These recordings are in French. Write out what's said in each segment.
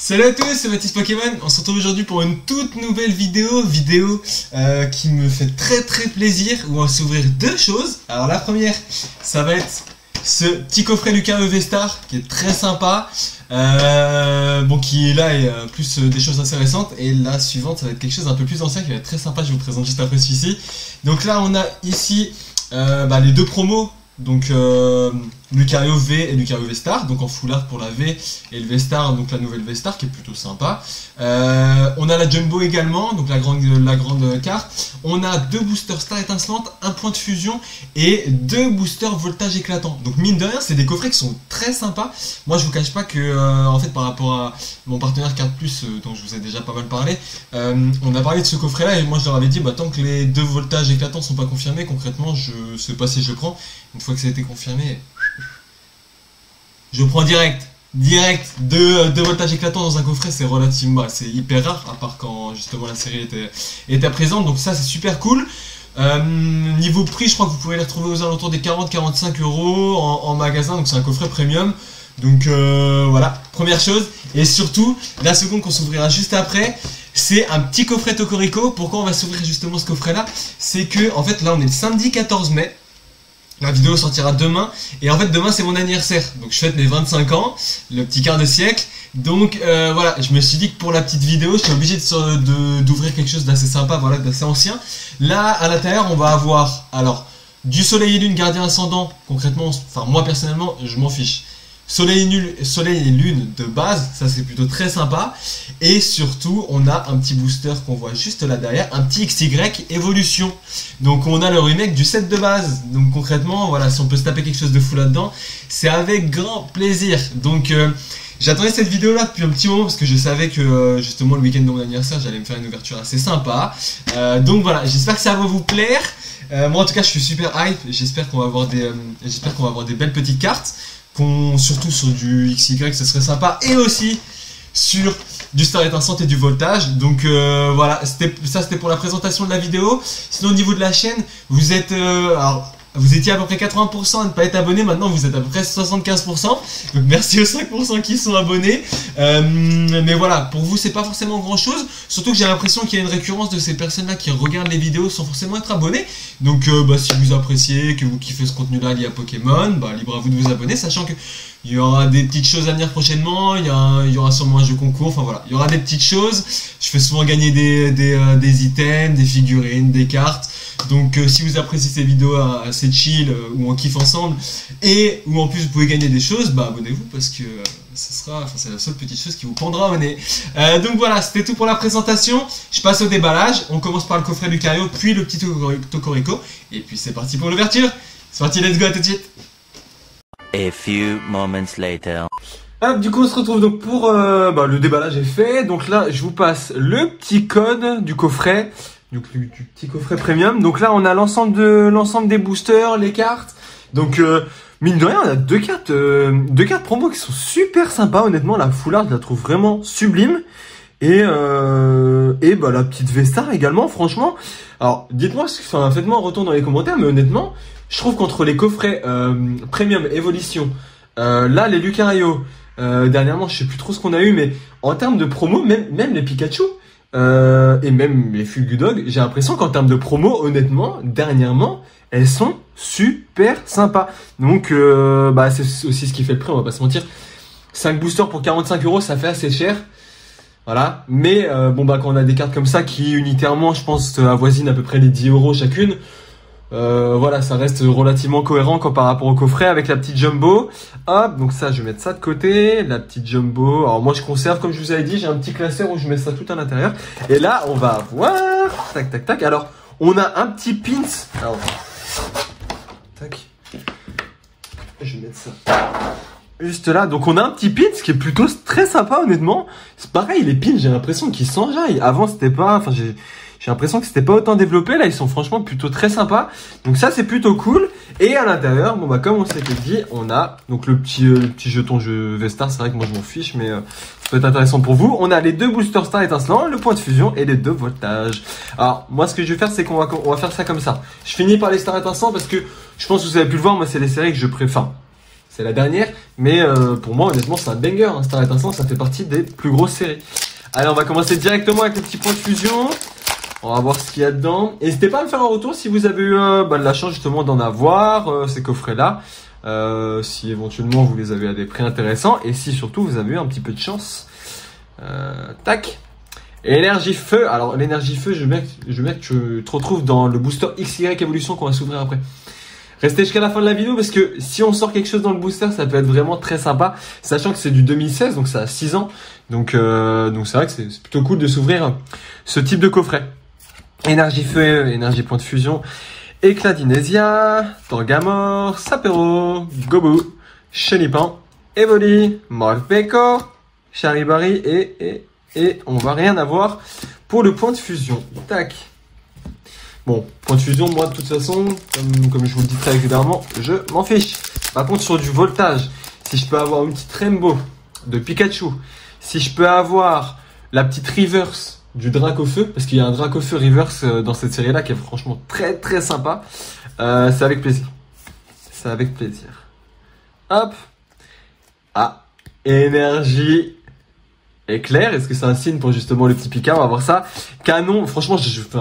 Salut à tous, c'est Baptiste Pokémon. On se retrouve aujourd'hui pour une toute nouvelle vidéo qui me fait très plaisir, où on va s'ouvrir deux choses. Alors la première, ça va être ce petit coffret Lucario V-Star qui est très sympa, bon, qui est là et plus des choses assez récentes. Et la suivante, ça va être quelque chose d'un peu plus ancien qui va être très sympa. Je vous présente juste après celui-ci. Donc là, on a ici les deux promos. Donc Lucario V et Lucario V-Star, donc en full art pour la V et le V-Star, donc la nouvelle V-Star qui est plutôt sympa. On a la Jumbo également, donc la grande carte. On a deux boosters Star étincelante, un point de fusion et deux boosters voltage éclatant. Donc mine de rien, c'est des coffrets qui sont très sympas. Moi je vous cache pas que en fait par rapport à mon partenaire Carte Plus dont je vous ai déjà pas mal parlé, on a parlé de ce coffret là et moi je leur avais dit tant que les deux voltages éclatants sont pas confirmés, concrètement je sais pas si je le prends. Une fois que ça a été confirmé, je prends direct deux voltages éclatants dans un coffret. C'est relativement, c'est hyper rare, à part quand justement la série était présente, donc ça c'est super cool. Niveau prix, je crois que vous pouvez les retrouver aux alentours des 40-45 euros en magasin, donc c'est un coffret premium. Donc voilà, première chose. Et surtout, la seconde qu'on s'ouvrira juste après, c'est un petit coffret Cocorico. Pourquoi on va s'ouvrir justement ce coffret là? C'est que en fait là on est le samedi 14 mai. La vidéo sortira demain, et en fait demain c'est mon anniversaire, donc je fête mes 25 ans, le petit quart de siècle, donc voilà, je me suis dit que pour la petite vidéo, j'étais obligé d'ouvrir quelque chose d'assez sympa, voilà, d'assez ancien. Là, à l'intérieur, on va avoir, alors, du Soleil et Lune, Gardien Ascendant, concrètement, enfin moi personnellement, je m'en fiche. Soleil et Lune de base, ça c'est plutôt très sympa. Et surtout, on a un petit booster qu'on voit juste là derrière, un petit XY Évolution. Donc on a le remake du set de base. Donc concrètement, voilà, si on peut se taper quelque chose de fou là-dedans, c'est avec grand plaisir. Donc j'attendais cette vidéo là depuis un petit moment parce que je savais que justement le week-end de mon anniversaire, j'allais me faire une ouverture assez sympa. Donc voilà, j'espère que ça va vous plaire. Moi en tout cas, je suis super hype. J'espère qu'on va avoir des belles petites cartes. Surtout sur du XY, ce serait sympa, et aussi sur du Star étincelante et du voltage. Donc voilà, c'était pour la présentation de la vidéo. Sinon au niveau de la chaîne, vous êtes vous étiez à peu près 80% à ne pas être abonné, maintenant vous êtes à peu près 75%. Donc merci aux 5% qui sont abonnés. Mais voilà, pour vous c'est pas forcément grand chose. Surtout que j'ai l'impression qu'il y a une récurrence de ces personnes là qui regardent les vidéos sans forcément être abonnés. Donc si vous appréciez, que vous kiffez ce contenu là lié à Pokémon, libre à vous de vous abonner, sachant que il y aura des petites choses à venir prochainement, il y aura sûrement un jeu concours, enfin voilà, il y aura des petites choses. Je fais souvent gagner des items, des figurines, des cartes. Donc si vous appréciez ces vidéos assez chill, où on kiffe ensemble, et où en plus vous pouvez gagner des choses, abonnez-vous parce que c'est la seule petite chose qui vous prendra au nez. Donc voilà, c'était tout pour la présentation. Je passe au déballage. On commence par le coffret Lucario, puis le petit Cocorico, et puis c'est parti pour l'ouverture. C'est parti, let's go, à tout de suite. A few moments later. Hop, du coup on se retrouve donc pour le déballage est fait. Donc là je vous passe le petit code du coffret, du petit coffret premium. Donc là on a l'ensemble des boosters, les cartes. Donc mine de rien on a deux cartes promo qui sont super sympas. Honnêtement la full art je la trouve vraiment sublime. Et la petite V-Star également, franchement. Alors dites-moi, faites-moi un retour dans les commentaires, mais honnêtement je trouve qu'entre les coffrets Premium Évolution, là les Lucario, dernièrement je sais plus trop ce qu'on a eu, mais en termes de promo, même les Pikachu et même les Fulgudog, j'ai l'impression qu'en termes de promo, honnêtement, dernièrement, elles sont super sympas. Donc c'est aussi ce qui fait le prix, on va pas se mentir. 5 boosters pour 45 euros, ça fait assez cher. Voilà, mais quand on a des cartes comme ça qui unitairement, je pense, avoisinent à peu près les 10 euros chacune. Voilà, ça reste relativement cohérent par rapport au coffret avec la petite Jumbo. Hop, donc ça je vais mettre ça de côté, la petite Jumbo. Alors moi je conserve, comme je vous avais dit, j'ai un petit classeur où je mets ça tout à l'intérieur. Et là on va avoir, tac. Alors on a un petit pins. Alors, tac, je vais mettre ça juste là. Donc on a un petit pins qui est plutôt très sympa, honnêtement. C'est pareil, les pins, j'ai l'impression qu'ils s'enjaillent. Avant c'était pas, j'ai l'impression que c'était pas autant développé. Là, ils sont franchement plutôt très sympas. Donc ça, c'est plutôt cool. Et à l'intérieur, comme on s'était dit, on a donc le petit jeton jeu V-Star. C'est vrai que moi, je m'en fiche, mais ça peut être intéressant pour vous. On a les deux boosters Star étincelants, le point de fusion et les deux voltages. Alors, moi, ce que je vais faire, c'est qu'on va faire ça comme ça. Je finis par les Star étincelants parce que je pense que vous avez pu le voir. Moi, c'est les séries que je préfère. c'est la dernière. Mais pour moi, honnêtement, c'est un banger. Hein. Star Étincelant, ça fait partie des plus grosses séries. Allez, on va commencer directement avec le petit point de fusion. On va voir ce qu'il y a dedans. N'hésitez pas à me faire un retour si vous avez eu de la chance justement d'en avoir ces coffrets-là. Si éventuellement vous les avez à des prix intéressants. Et si surtout vous avez eu un petit peu de chance. Tac. Énergie feu. Alors l'énergie feu, je veux bien que tu te retrouves dans le booster XY Evolution qu'on va s'ouvrir après. Restez jusqu'à la fin de la vidéo parce que si on sort quelque chose dans le booster, ça peut être vraiment très sympa. Sachant que c'est du 2016, donc ça a 6 ans. Donc c'est vrai que c'est plutôt cool de s'ouvrir ce type de coffret. Énergie feu, énergie point de fusion, éclat d'Inésia, Tangamor, Sapero, Gobu, Chenipan, Evoli, Morpeko, Charibari et on va rien avoir pour le point de fusion. Tac. Bon, point de fusion, moi de toute façon, comme je vous le dis très régulièrement, je m'en fiche. Par contre, sur du voltage, si je peux avoir une petite Rainbow de Pikachu, si je peux avoir la petite reverse du Dracofeu, parce qu'il y a un Dracofeu reverse dans cette série-là qui est franchement très très sympa, c'est avec plaisir. C'est avec plaisir. Hop. Ah, énergie éclair. Est-ce que c'est un signe pour justement le petit Pika? On va voir ça. Canon, franchement,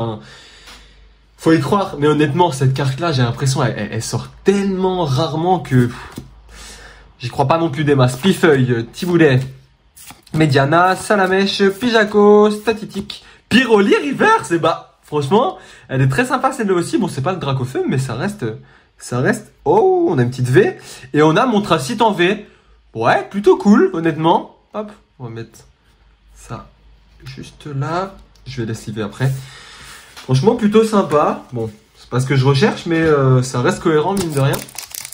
faut y croire, mais honnêtement, cette carte-là, j'ai l'impression, elle sort tellement rarement que j'y crois pas non plus des masses. Pifeuille, Tiboulet, Mediana, Salamèche, Pijaco, Statitique, Pyroli, Reverse. Et bah, franchement, elle est très sympa celle-là aussi. Bon, c'est pas le Dracofeu, mais ça reste. Oh, on a une petite V et on a Montracite en V. Ouais, plutôt cool, honnêtement. Hop, on va mettre ça juste là. Je vais lessiver après. Franchement, plutôt sympa. Bon, c'est pas ce que je recherche, mais ça reste cohérent, mine de rien.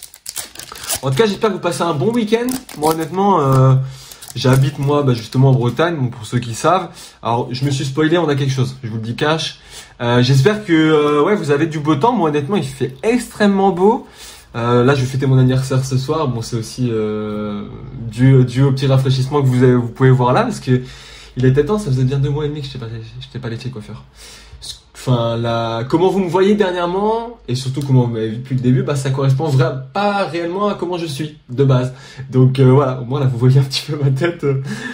En tout cas, j'espère que vous passez un bon week-end. Moi, honnêtement, j'habite, moi, justement en Bretagne, donc pour ceux qui savent. Alors, je me suis spoilé, on a quelque chose. Je vous le dis cash. J'espère que ouais, vous avez du beau temps. Moi, honnêtement, il fait extrêmement beau. Là, je vais fêter mon anniversaire ce soir. Bon, c'est aussi dû au petit rafraîchissement que vous pouvez voir là, parce que il était temps. Ça faisait bien 2 mois et demi que je n'étais pas allé chez le coiffeur. Enfin, comment vous me voyez dernièrement, et surtout comment vous m'avez vu depuis le début, ça correspond pas réellement à comment je suis de base. Donc voilà, au moins là vous voyez un petit peu ma tête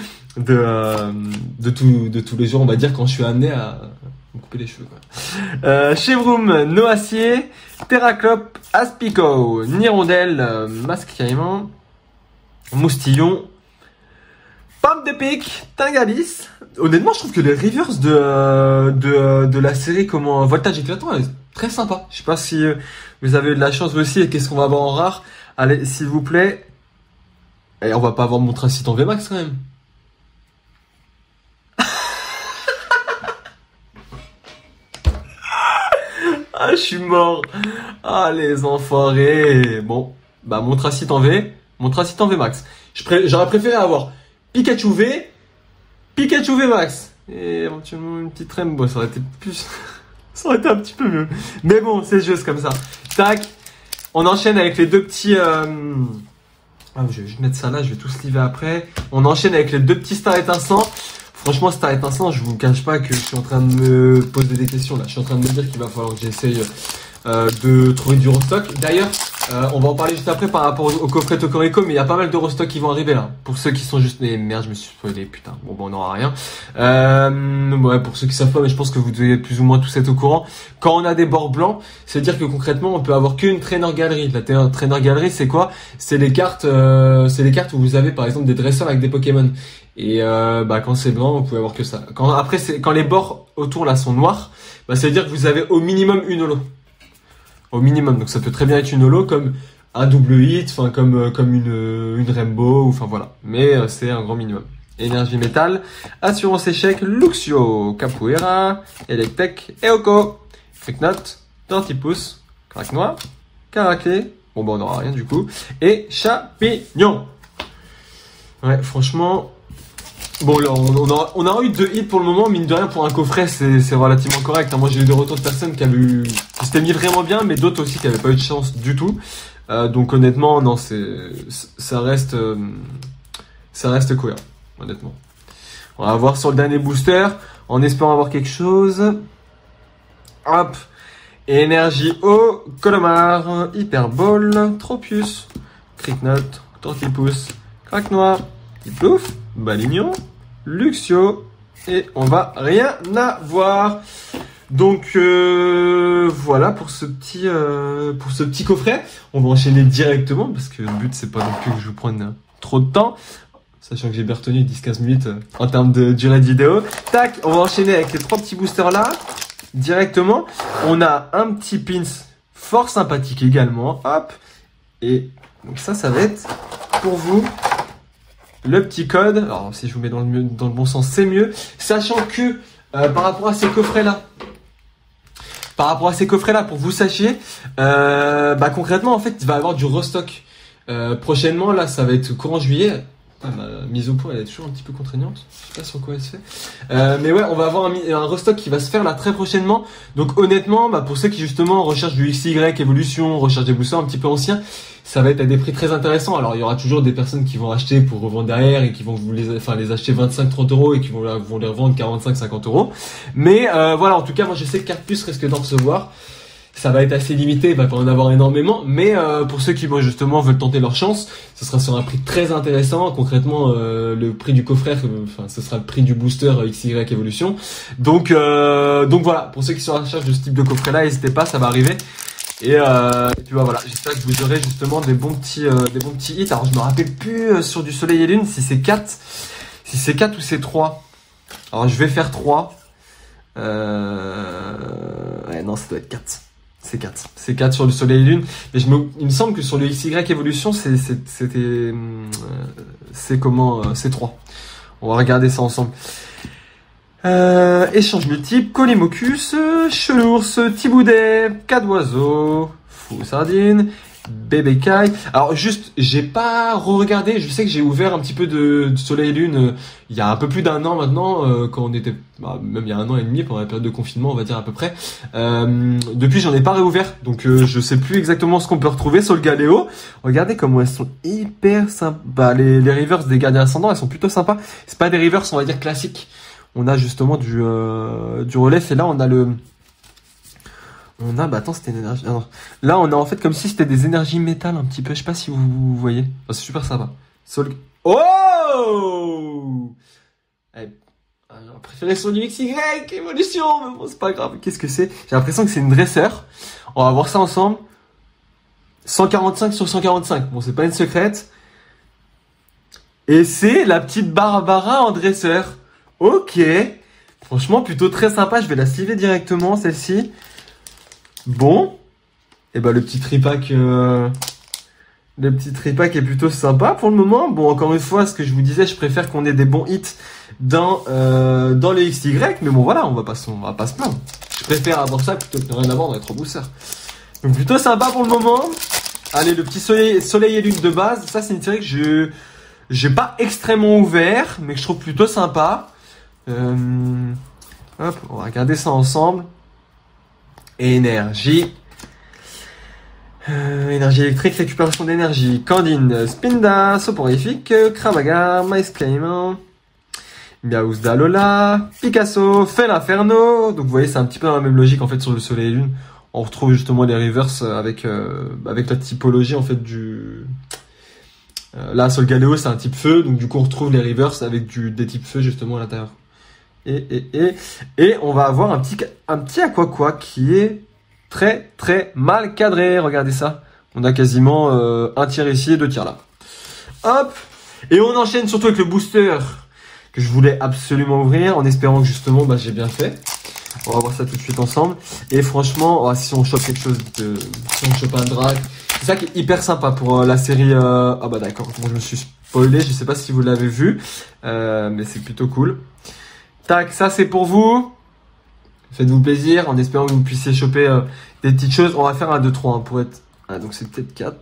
de tous les jours, on va dire, quand je suis amené à me couper les cheveux. Chevroom, Noacier, Terraclope, Aspico, Nirondelle, Masque Caïman, Moustillon, Pomme de pique, Tingalis. Honnêtement, je trouve que les reverse de la série Voltage éclatant, elle est très sympa. Je sais pas si vous avez eu de la chance aussi et qu'est-ce qu'on va avoir en rare. Allez, s'il vous plaît. Et on va pas avoir Montracite en VMAX quand même. Ah, je suis mort. Ah, les enfoirés. Bon, Montracite en V, Montracite en VMAX. J'aurais préféré avoir Pikachu V, Pikachu VMAX. Et éventuellement une petite Rainbow, ça aurait été plus... ça aurait été un petit peu mieux. Mais bon, c'est juste comme ça. Tac. On enchaîne avec les deux petits... je vais juste mettre ça là, je vais tout sliver après. On enchaîne avec les deux petits Star Étincelant. Franchement, Star Étincelant, je vous cache pas que je suis en train de me poser des questions là. Je suis en train de me dire qu'il va falloir que j'essaye de trouver du restock. D'ailleurs, on va en parler juste après par rapport au coffret Cocorico, mais il y a pas mal de restock qui vont arriver là. Pour ceux qui sont juste... Mais merde, je me suis spoilé, putain. Bon, on n'aura rien. Ouais, pour ceux qui savent pas, mais je pense que vous devez plus ou moins tous être au courant. Quand on a des bords blancs, c'est-à-dire que concrètement, on peut avoir qu'une trainer galerie. La trainer galerie, c'est quoi? C'est les cartes où vous avez par exemple des dresseurs avec des Pokémon. Et quand c'est blanc, vous pouvez avoir que ça. Quand les bords autour là sont noirs, ça veut dire que vous avez au minimum une holo. Au minimum, donc ça peut très bien être une holo comme un double hit, enfin comme une Rainbow, enfin voilà. Mais c'est un grand minimum. Énergie métal, assurance échec, Luxio, Capoeira, Electek, Eoko, Freaknote, Tortipousse, Crack Noir, Caraquet, on n'aura rien du coup, et Chapignon. Ouais, franchement... Bon, là, on a eu 2 hits pour le moment, mine de rien, pour un coffret, c'est relativement correct. Moi, j'ai eu des retours de personnes qui s'étaient mis vraiment bien, mais d'autres aussi qui n'avaient pas eu de chance du tout. Donc, honnêtement, non, ça reste cohérent, honnêtement. On va voir sur le dernier booster, en espérant avoir quelque chose. Hop. Énergie eau, Colomar, Hyperball, Tropius, Cricknote, Tortipousse, Craque-Noix, Plouf, Balignon, Luxio, et on va rien avoir. Donc voilà pour ce petit coffret. On va enchaîner directement parce que le but c'est pas non plus que je vous prenne trop de temps. Sachant que j'ai bien retenu 10-15 minutes en termes de durée de vidéo. Tac, on va enchaîner avec les 3 petits boosters là. Directement. On a un petit pins fort sympathique également. Hop. Et donc ça va être pour vous. Le petit code. Alors si je vous mets dans le bon sens, c'est mieux. Sachant que par rapport à ces coffrets là. Pour que vous sachiez, concrètement, en fait, il va y avoir du restock. Prochainement, là, ça va être courant juillet. Ah, ma mise au point, elle est toujours un petit peu contraignante. Je sais pas sur quoi elle se fait. Mais ouais, on va avoir un restock qui va se faire là très prochainement. Donc honnêtement, pour ceux qui justement recherchent du XY Evolution, recherchent des boosters un petit peu anciens, ça va être à des prix très intéressants. Alors il y aura toujours des personnes qui vont acheter pour revendre derrière et qui vont les acheter 25-30 euros et qui vont les revendre 45-50 euros. Mais voilà, en tout cas, moi je sais que Cartplus risque d'en recevoir. Ça va être assez limité, il va pas en avoir énormément, mais pour ceux qui justement veulent tenter leur chance, ce sera sur un prix très intéressant. Concrètement, le prix du coffret, ce sera le prix du booster XY Evolution. Donc voilà, pour ceux qui sont à la recherche de ce type de coffret-là, n'hésitez pas, ça va arriver. Et puis voilà, j'espère que vous aurez justement des bons petits hits. Alors je me rappelle plus sur du Soleil et Lune si c'est 4 ou c'est 3. Alors je vais faire 3. Ouais, non, ça doit être 4. C'est 4. C'est 4 sur le Soleil et Lune. Mais il me semble que sur le XY Evolution, c'est 3. On va regarder ça ensemble. Échange multiple, Colimocus, Chelours, Thiboudet, Cadoiseau, Fou Sardine, Bébé Kai. Alors juste, j'ai pas re-regardé, je sais que j'ai ouvert un petit peu de Soleil et Lune il y a un peu plus d'un an maintenant, quand on était, même il y a 1 an et demi, pendant la période de confinement on va dire à peu près. Depuis j'en ai pas réouvert, donc je sais plus exactement ce qu'on peut retrouver sur le Galéo. Regardez comment elles sont hyper sympas. Les rivers des gardiens ascendants, elles sont plutôt sympas. C'est pas des rivers on va dire classiques. On a justement du relief et là on a attends, c'était une énergie. Non. Là, on a en fait comme si c'était des énergies métal un petit peu. Je sais pas si vous voyez. Oh, c'est super sympa. Oh! J'aurais préféré son XY Evolution, mais bon, c'est pas grave. Qu'est-ce que c'est? J'ai l'impression que c'est une dresseur. On va voir ça ensemble. 145 sur 145. Bon, c'est pas une secrète. Et c'est la petite Barbara en dresseur. Ok. Franchement, plutôt très sympa. Je vais la sliver directement, celle-ci. Bon, et le petit tripack est plutôt sympa pour le moment. Bon, encore une fois, ce que je vous disais, je préfère qu'on ait des bons hits dans le XY, mais bon voilà, on va pas se plaindre. Je préfère avoir ça plutôt que de rien avoir dans les 3 boosters. Donc plutôt sympa pour le moment. Allez, le petit soleil et lune de base, ça c'est une série que j'ai pas extrêmement ouvert, mais que je trouve plutôt sympa. Hop, on va regarder ça ensemble. Énergie. Énergie électrique, récupération d'énergie. Candine, Spinda, Soporifique, Kravaga, Mice Clayman, Miaouzda Lola, Picasso, Fel Inferno. Donc vous voyez, c'est un petit peu dans la même logique en fait sur le Soleil et Lune. On retrouve justement les reverse avec la typologie en fait du. Là sur le Galéo, c'est un type feu, donc du coup on retrouve les reverse avec des types feu justement à l'intérieur. Et on va avoir un petit Aquaqua qui est très très mal cadré. Regardez ça. On a quasiment un tiers ici et 2 tiers là. Hop. Et on enchaîne surtout avec le booster que je voulais absolument ouvrir en espérant que justement j'ai bien fait. On va voir ça tout de suite ensemble. Et franchement, si on chope quelque chose si on chope un drag, c'est ça qui est hyper sympa pour la série. D'accord. Bon, je me suis spoilé. Je sais pas si vous l'avez vu, mais c'est plutôt cool. Tac, ça c'est pour vous. Faites-vous plaisir en espérant que vous puissiez choper des petites choses. On va faire un 2-3 pour être. Ah, donc c'est peut-être 4.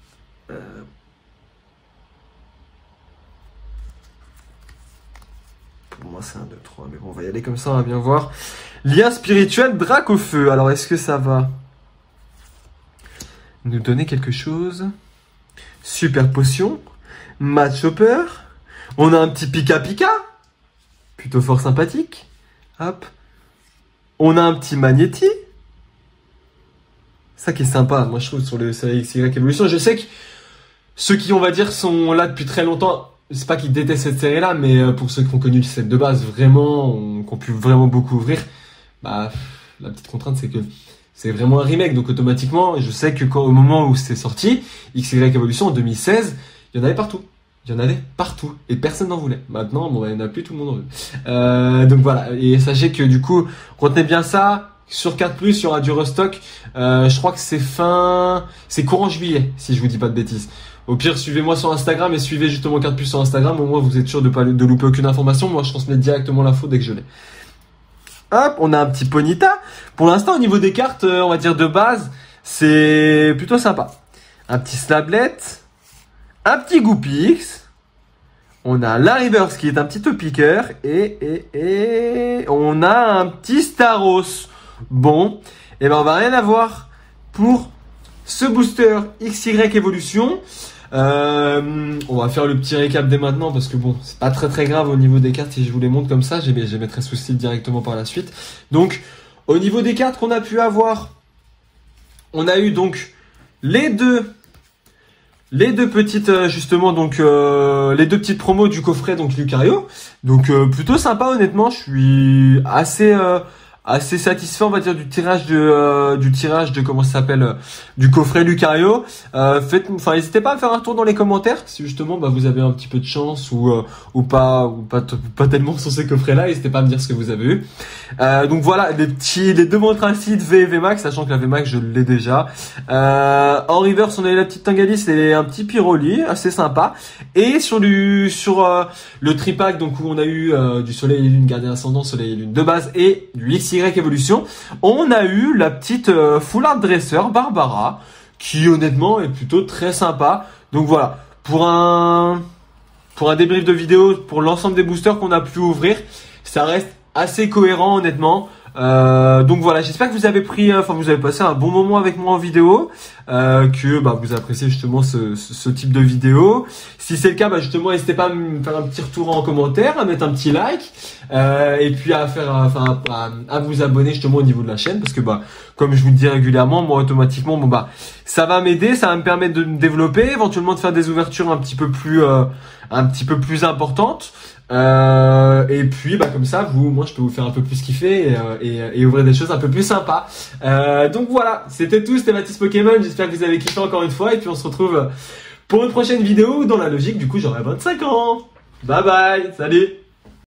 Pour moi c'est un 2-3, mais bon, on va y aller comme ça, on va bien voir. Lien spirituel, Drac au feu. Alors est-ce que ça va nous donner quelque chose? Super potion. Match Hopper. On a un petit Pika Pika. Plutôt fort sympathique. Hop. On a un petit Magnéti. Ça qui est sympa, moi je trouve, sur le série XY Evolution. Je sais que ceux qui, on va dire, sont là depuis très longtemps, c'est pas qu'ils détestent cette série-là, mais pour ceux qui ont connu le set de base vraiment, qui ont pu vraiment beaucoup ouvrir, bah, la petite contrainte, c'est que c'est vraiment un remake. Donc, automatiquement, je sais que au moment où c'est sorti, XY Evolution en 2016, il y en avait partout. Il y en avait partout et personne n'en voulait. Maintenant, bon, il n'y en a plus, tout le monde en veut. Donc voilà. Et sachez que du coup, retenez bien ça. Sur 4+, il y aura du restock. Je crois que c'est courant juillet, si je vous dis pas de bêtises. Au pire, suivez-moi sur Instagram et suivez justement 4+ sur Instagram. Au moins, vous êtes sûr de louper aucune information. Moi, je transmets directement l'info dès que je l'ai. Hop, on a un petit Ponyta. Pour l'instant, au niveau des cartes, on va dire de base, c'est plutôt sympa. Un petit Slablet. Un petit Goopix. On a la Reverse qui est un petit Topicker. Et on a un petit Staros. Bon. Et ben on va rien avoir pour ce booster XY Evolution. On va faire le petit récap dès maintenant parce que bon, c'est pas très grave au niveau des cartes si je vous les montre comme ça. J'émettrai souci directement par la suite. Donc, au niveau des cartes qu'on a pu avoir, on a eu donc les deux petites justement donc les deux petites promos du coffret donc Lucario. Donc plutôt sympa honnêtement, je suis assez satisfait on va dire du tirage de comment ça s'appelle du coffret Lucario. N'hésitez pas à faire un tour dans les commentaires si justement bah, vous avez un petit peu de chance ou pas tellement sur ces coffrets là, n'hésitez pas à me dire ce que vous avez eu. Donc voilà les deux montracides V et VMAX, sachant que la VMAX je l'ai déjà. En reverse on a eu la petite Tangalis et un petit Pyroli assez sympa, et sur le tripack donc où on a eu du Soleil et Lune Gardien Ascendant, Soleil et Lune de base et du XY Evolution, on a eu la petite Full Art Dresser Barbara qui honnêtement est plutôt très sympa. Donc voilà, pour un débrief de vidéo pour l'ensemble des boosters qu'on a pu ouvrir, ça reste assez cohérent honnêtement. Donc voilà, j'espère que vous avez vous avez passé un bon moment avec moi en vidéo, que bah, vous appréciez justement ce type de vidéo. Si c'est le cas, bah, justement, n'hésitez pas à me faire un petit retour en commentaire, à mettre un petit like, et puis à vous abonner justement au niveau de la chaîne, parce que bah, comme je vous le dis régulièrement, moi automatiquement, bon bah, ça va m'aider, ça va me permettre de me développer, éventuellement de faire des ouvertures un petit peu plus importantes. Et puis bah comme ça moi je peux vous faire un peu plus kiffer et ouvrir des choses un peu plus sympas. Donc voilà, c'était tout, c'était Mathis Pokémon, j'espère que vous avez kiffé encore une fois, et puis on se retrouve pour une prochaine vidéo où dans la logique du coup j'aurai 25 ans. Bye bye, salut.